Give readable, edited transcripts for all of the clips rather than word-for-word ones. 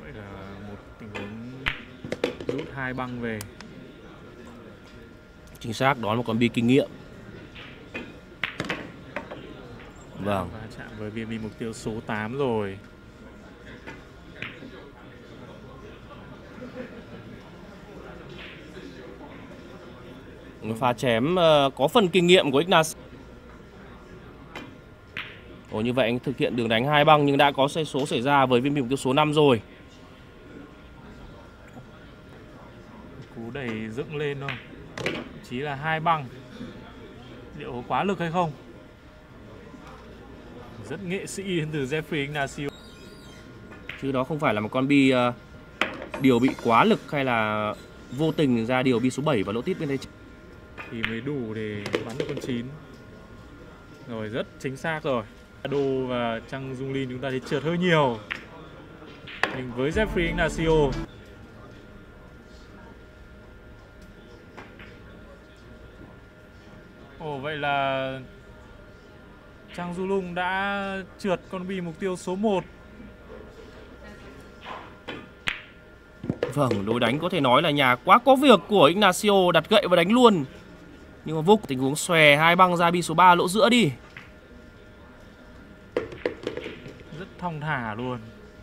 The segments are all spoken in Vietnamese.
Vậy là một tình huống rút 2 băng về. Chính xác, đó là một con bi kinh nghiệm. Vâng. Và chạm với viên bi mục tiêu số 8 rồi. Pha chém có phần kinh nghiệm của Ignacio. Ồ, như vậy anh thực hiện đường đánh 2 băng nhưng đã có sai số xảy ra với viên bi mục tiêu số 5 rồi. Cú đẩy dựng lên thôi. Chỉ là 2 băng. Liệu có quá lực hay không? Rất nghệ sĩ đến từ Jeffrey Ignacio. Chứ đó không phải là một con bi điều bị quá lực hay là vô tình ra điều bi số 7 và lỗ tít bên đây. Thì mới đủ để bắn được con 9. Rồi, rất chính xác rồi. Đô và Chang Junlin chúng ta thấy trượt hơi nhiều. Nhưng với Jeffrey Ignacio, ồ, vậy là Chang Junlin đã trượt con bi mục tiêu số 1. Vâng, đối đánh có thể nói là nhà quá có việc của Ignacio, đặt gậy và đánh luôn. Nhưng mà vô tình huống xòe 2 băng ra bi số 3 lỗ giữa đi. Rất thong thả luôn.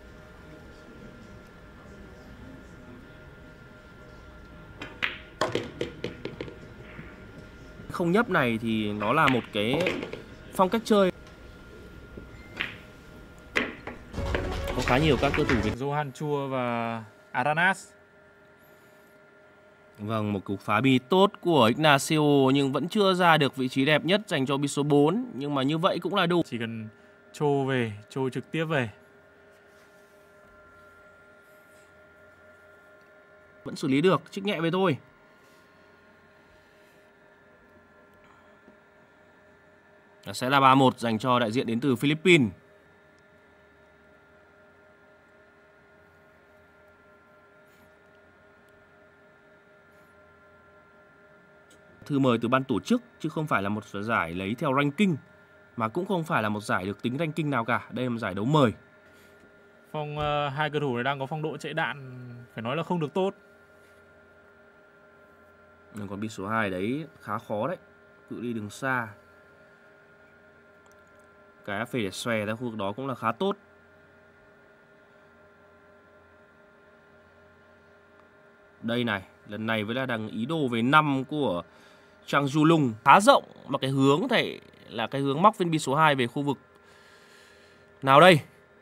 Không nhấp này thì nó là một cái phong cách chơi. Có khá nhiều các cơ thủ Việt. Johan Chua và Aranas. Vâng, một cú phá bi tốt của Ignacio nhưng vẫn chưa ra được vị trí đẹp nhất dành cho bi số 4. Nhưng mà như vậy cũng là đủ. Chỉ cần trô về, trô trực tiếp về. Vẫn xử lý được, chích nhẹ về thôi. Sẽ là 3-1 dành cho đại diện đến từ Philippines. Thư mời từ ban tổ chức chứ không phải là một giải lấy theo ranking, mà cũng không phải là một giải được tính ranking nào cả. Đây là một giải đấu mời. Phong hai cầu thủ này đang có phong độ chạy đạn phải nói là không được tốt. Nhưng còn bi số 2 đấy khá khó đấy, cự ly đường xa. Cái áp phê để xòe ra khu vực đó cũng là khá tốt. Đây này, lần này với là đằng ý đồ về 5 của Chang Junlin khá rộng, mà cái hướng thì là cái hướng móc viên bi số 2 về khu vực nào đây?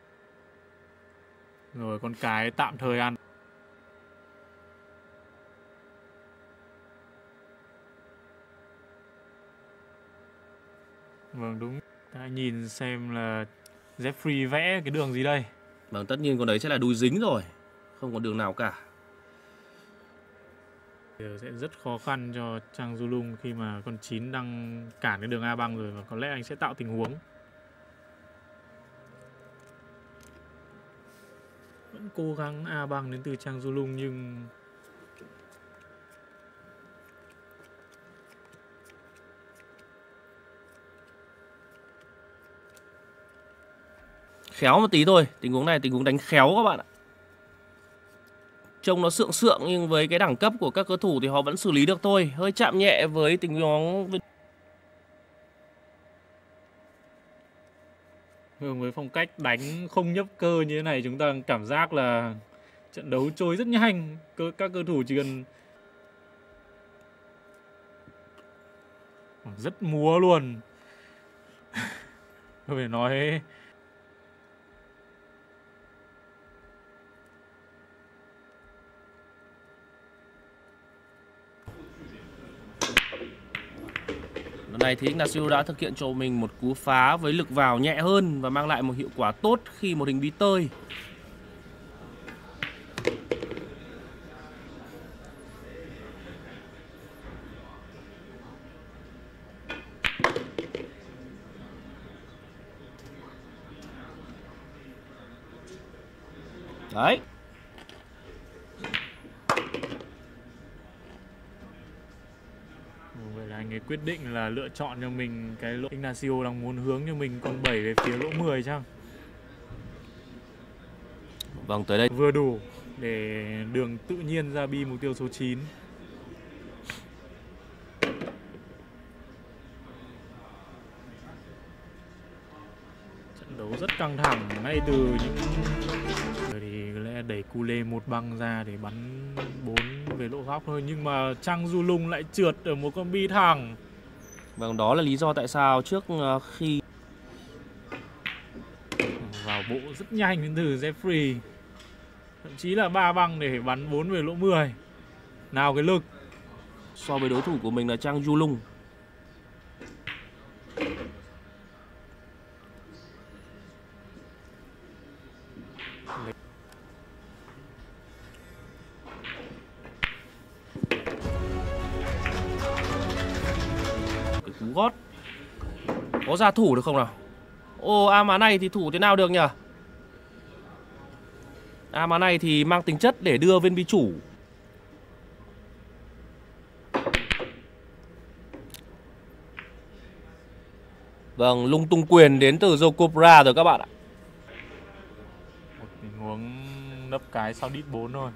Rồi con cái tạm thời ăn. Vâng, đúng. Ta nhìn xem là Jeffrey vẽ cái đường gì đây. Vâng, tất nhiên con đấy sẽ là đùi dính rồi, không có đường nào cả. Sẽ rất khó khăn cho Chang Junlin khi mà con 9 đang cản cái đường A băng rồi, và có lẽ anh sẽ tạo tình huống. Vẫn cố gắng A băng đến từ Chang Junlin nhưng Khéo một tí thôi, tình huống này tình huống đánh khéo các bạn ạ. Trông nó sượng sượng nhưng với cái đẳng cấp của các cầu thủ thì họ vẫn xử lý được thôi. Hơi chạm nhẹ với tình huống. với phong cách đánh không nhấp cơ như thế này, chúng ta cảm giác là trận đấu trôi rất nhanh. Các cầu thủ chỉ cần rất múa luôn. Tôi phải nói Lần này thì Ignacio đã thực hiện cho mình một cú phá với lực vào nhẹ hơn và mang lại một hiệu quả tốt khi một hình bi tơi. Đấy. vậy là anh ấy quyết định là lựa chọn cho mình cái lỗ. Ignacio đang muốn hướng cho mình con 7 về phía lỗ 10 chăng? Vâng, tới đây vừa đủ để đường tự nhiên ra bi mục tiêu số 9. Trận đấu rất căng thẳng ngay từ những thì có lẽ đẩy Cule một băng ra để bắn 4 về lỗ góc thôi, nhưng mà Chang Du Lung lại trượt ở một con bi thẳng. Vâng, đó là lý do tại sao trước khi vào bộ rất nhanh đến từ Jeffrey, thậm chí là 3 băng để bắn 4 về lỗ 10. Nào cái lực so với đối thủ của mình là Chang Du Lung. Cái cú gót có ra thủ được không nào? Ô, má này thì thủ thế nào được nhỉ? Má này thì mang tính chất để đưa viên bi chủ. Vâng, lung tung quyền đến từ Jokopra rồi các bạn ạ. một tình huống nấp cái sau đít 4 thôi.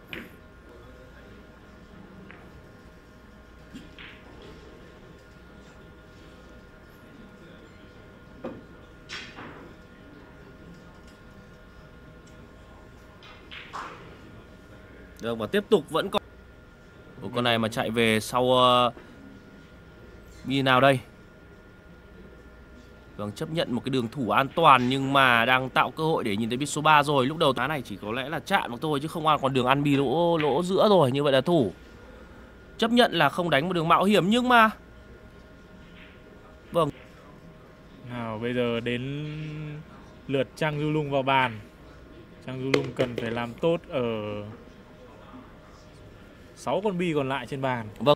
Được, và tiếp tục vẫn còn con này mà chạy về sau như nào đây? Vâng, chấp nhận một cái đường thủ an toàn nhưng mà đang tạo cơ hội để nhìn thấy bit số 3 rồi. Lúc đầu tá này chỉ có lẽ là chạm vào tôi chứ không còn đường ăn bi lỗ giữa rồi. Như vậy là thủ chấp nhận là không đánh một đường mạo hiểm nhưng mà vâng. Nào bây giờ đến lượt Chang Du Lung vào bàn. Chang Du Lung cần phải làm tốt ở 6 con bi còn lại trên bàn. Vâng.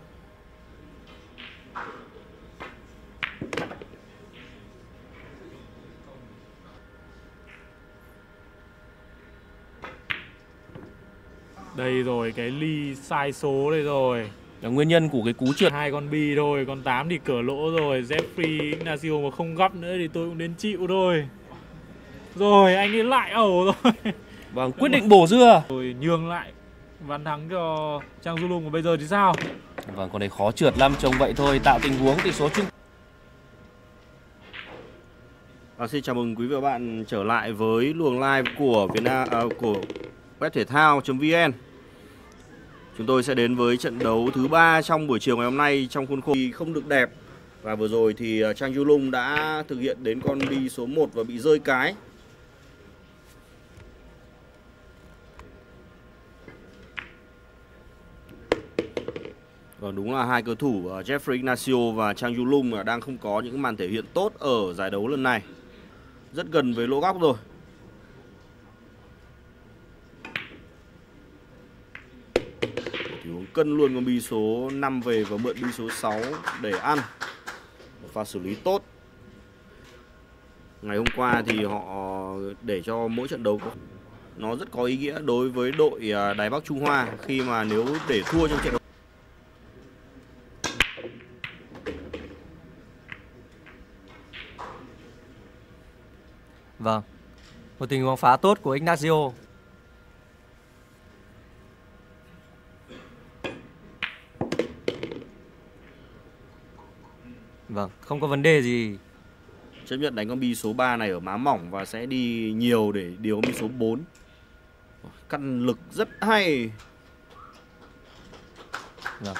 Đây rồi, cái ly sai số đây rồi. Là nguyên nhân của cái cú trượt. 2 con bi thôi, con 8 thì cửa lỗ rồi. Jeffrey Ignacio mà không gấp nữa thì tôi cũng đến chịu thôi. Rồi, anh ấy lại ẩu rồi. Vâng, quyết định bổ dưa. Rồi nhường lại ván thắng cho Chang Du Lung. Và bây giờ thì sao? Vâng, con này khó trượt lắm, trông vậy thôi, tạo tình huống tỷ số chung. Xin chào mừng quý vị và các bạn trở lại với luồng live của của web thể thao.vn. Chúng tôi sẽ đến với trận đấu thứ 3 trong buổi chiều ngày hôm nay trong khuôn khổ không được đẹp. Và vừa rồi thì Chang Du Lung đã thực hiện đến con bi số 1 và bị rơi cái. Và đúng là hai cầu thủ Jeffrey Ignacio và Chang Du Lung đang không có những màn thể hiện tốt ở giải đấu lần này. Rất gần với lỗ góc rồi. Thì uống cân luôn con bi số 5 về và mượn bi số 6 để ăn. Một pha xử lý tốt. Ngày hôm qua thì họ để cho mỗi trận đấu nó rất có ý nghĩa đối với đội Đài Bắc Trung Hoa, khi mà nếu để thua trong trận đấu. Vâng, một tình huống phá tốt của Ignacio. Vâng, không có vấn đề gì. Chấp nhận đánh con bi số 3 này ở má mỏng và sẽ đi nhiều để điều bi số 4. Căn lực rất hay. Vâng.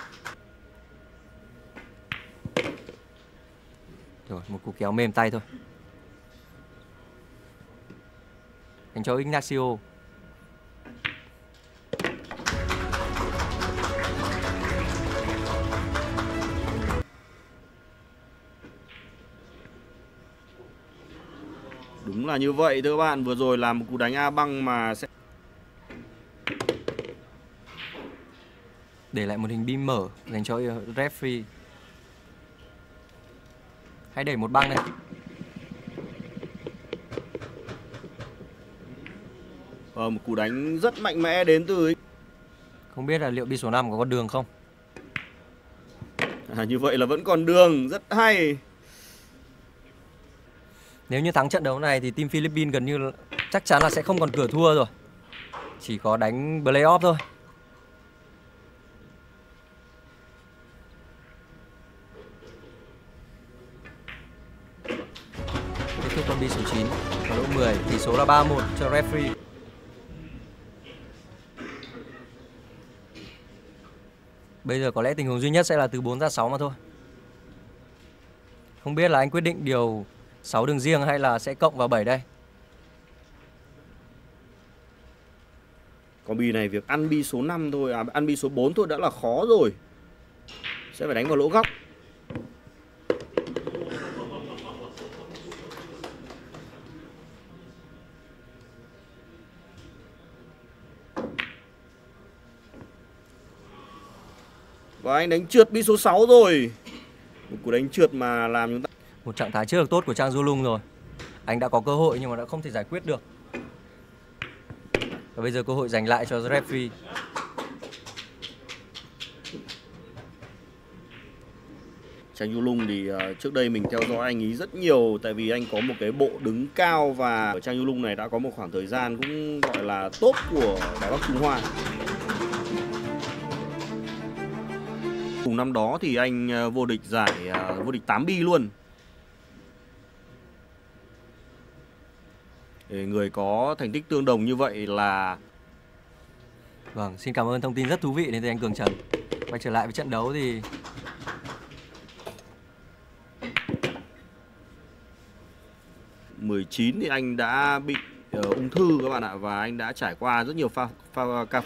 Rồi, một cú kéo mềm tay thôi. Dành cho Ignacio. Đúng là như vậy thưa các bạn. Vừa rồi là một cú đánh A băng mà sẽ Để lại một hình bi mở dành cho referee. Hãy đẩy một băng này. một cú đánh rất mạnh mẽ đến từ. Không biết là liệu bi số 5 có con đường không? Như vậy là vẫn còn đường, rất hay. Nếu như thắng trận đấu này thì team Philippines gần như chắc chắn là sẽ không còn cửa thua rồi. Chỉ có đánh playoff thôi. Kết thúc con bi số 9 và lỗ 10, tỷ số là 3-1 cho referee. Bây giờ có lẽ tình huống duy nhất sẽ là từ 4 ra 6 mà thôi. Không biết là anh quyết định điều 6 đường riêng hay là sẽ cộng vào 7 đây. Con bi này việc ăn bi số 5 thôi, ăn bi số 4 thôi đã là khó rồi. Sẽ phải đánh vào lỗ góc. Và anh đánh trượt bi số 6 rồi. Một cú đánh trượt mà làm chúng ta... Một trạng thái chưa được tốt của Trang Du Lung rồi. Anh đã có cơ hội nhưng mà đã không thể giải quyết được. Và bây giờ cơ hội giành lại cho referee. Trang Du Lung thì trước đây mình theo dõi anh ấy rất nhiều. Tại vì anh có một cái bộ đứng cao. Và ở Trang Du Lung này đã có một khoảng thời gian cũng gọi là top của Đài Bắc Trung Hoa. Cùng năm đó thì anh vô địch giải vô địch 8 bi luôn. Để người có thành tích tương đồng như vậy là... Vâng, xin cảm ơn thông tin rất thú vị đến từ anh Cường Trần. Quay trở lại với trận đấu thì 19 thì anh đã bị ung thư các bạn ạ. Và anh đã trải qua rất nhiều ca.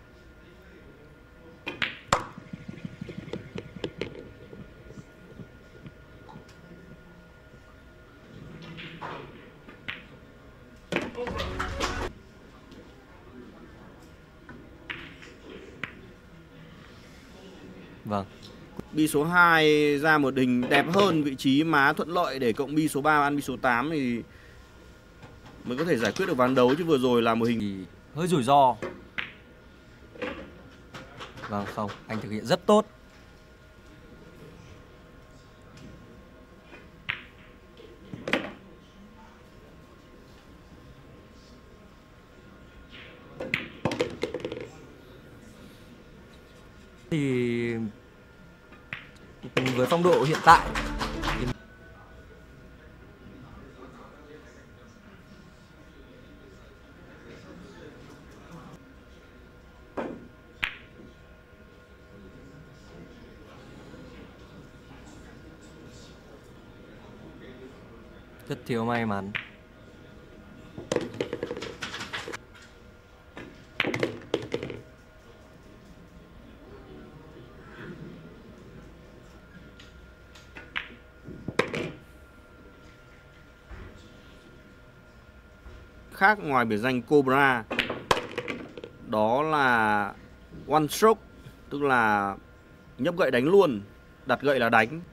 vâng, Bi số 2 ra một hình đẹp hơn, vị trí má thuận lợi để cộng bi số 3 ăn bi số 8 thì mới có thể giải quyết được ván đấu, chứ vừa rồi là một hình thì hơi rủi ro. Vâng, không, anh thực hiện rất tốt. Thì với phong độ hiện tại thì rất thiếu may mắn. khác ngoài biệt danh Cobra, đó là one stroke, tức là nhấp gậy đánh luôn, đặt gậy là đánh.